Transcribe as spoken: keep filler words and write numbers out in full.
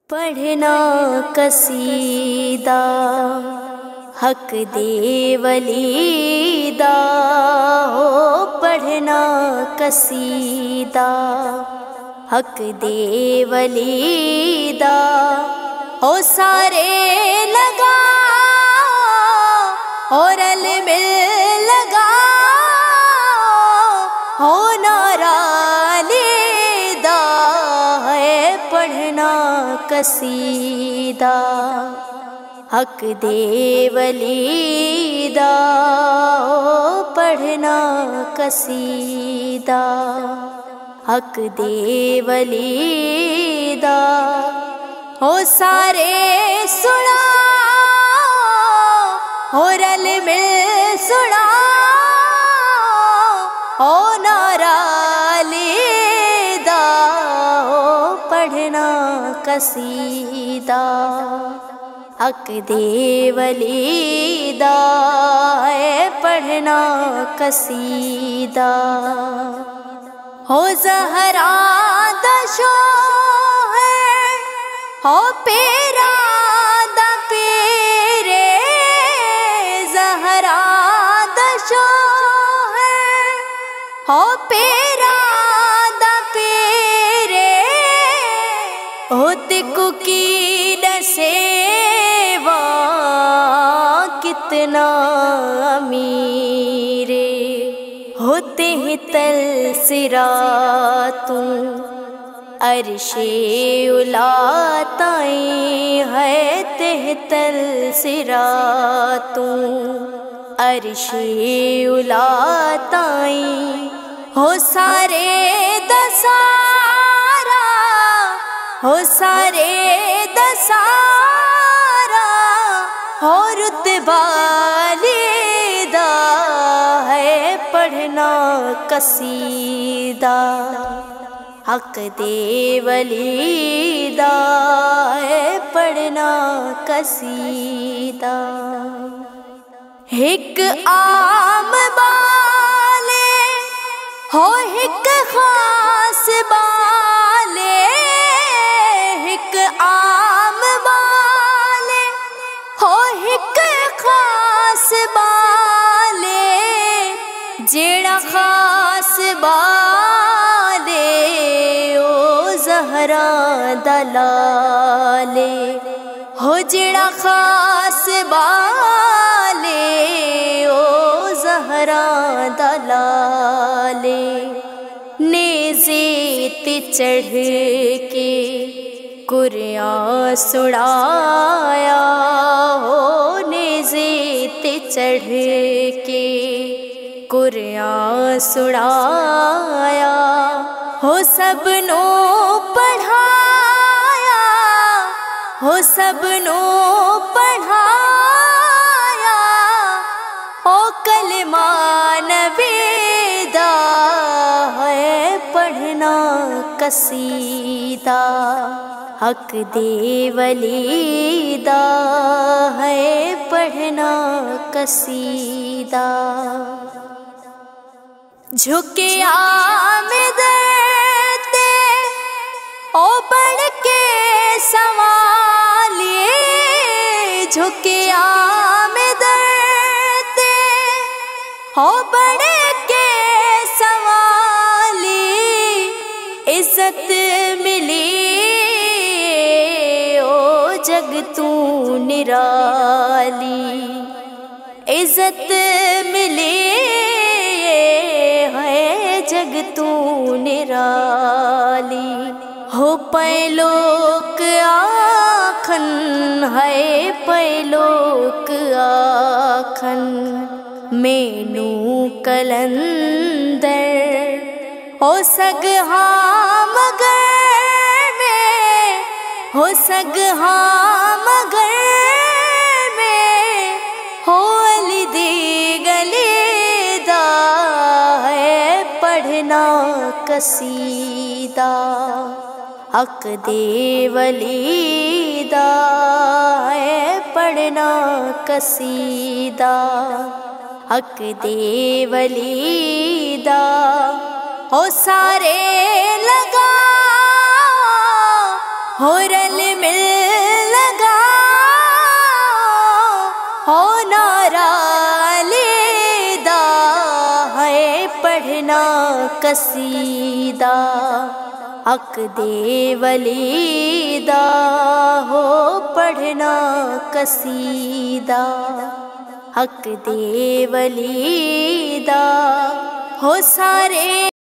پڑھنا قصیدہ حق دے ولی دا ہو، پڑھنا قصیدہ حق دے ولی دا ہو، سارے لگا اور مل لگا ہو، نعرہ لیدا ہے پڑھنا قصیدہ حق دے ولی دا ہو، پڑھنا قصیدہ حق دے ولی دا ہو، سارے سنا ہو، رل مل سنا ہو، نعرہ لیدا ہو، پڑھنا قصیدہ حق دے ولی دا ہے پڑھنا قصیدہ ہو، زہرا دا شو ہے ہو، پیرا دا پیرے، زہرا دا شو ہے ہو، پیرا دا پیرے، ہوتے کو کی نسے کتنا امیرے، ہوتے ہیں تل صراطوں عرش اولی تائیں، ہے تہ تل صراطوں عرش اولی تائیں، ہو سارے دسارا ہو، سارے دسارا ہو، رتبہ لیدا ہے پڑھنا قصیدہ حق دے ولی دا ہے پڑھنا قصیدہ، ایک عام بالے ہو، ایک خاص بالے، ایک عام بالے ہو، ایک خاص بالے، جیڑا خاص بالے او زہرا دلالے ہو، جیڑا خاص بالے او زہرا دلالے، نیزے تے چڑھ کے قرآن سڑایا ہو، نیزے تے چڑھ کے قرآن سڑایا ہو، سب نو پڑھایا ہو، سب نو پڑھایا ہو، کلمہ نویدا ہے پڑھنا قصیدہ حق دے ولی دا ہے پڑھنا قصیدہ، جھکے آمد تے او بڑھ کے سوالیے، جھکے آمد تے او بڑھ کے سوالی، عزت ملی او جگ تو نرالی، عزت ملی ہے جگ تو نرالی، ہو پے لوک آکھن ہے پے لوک آکھن، مینو کلندر ہو سگ ہاں مگر میں، ہو سگ ہاں مگر میں، ہو علی دی گلی دا ہے پڑھنا قصیدہ حق دے ولی دا ہے پڑھنا قصیدہ حق دے ولی دا ہو، سارے لگا ہو رل مل لگا ہو نعرہ لیدا ہے پڑھنا قصیدہ حق دے ولی دا ہو پڑھنا قصیدہ حق دے ولی دا ہو سارے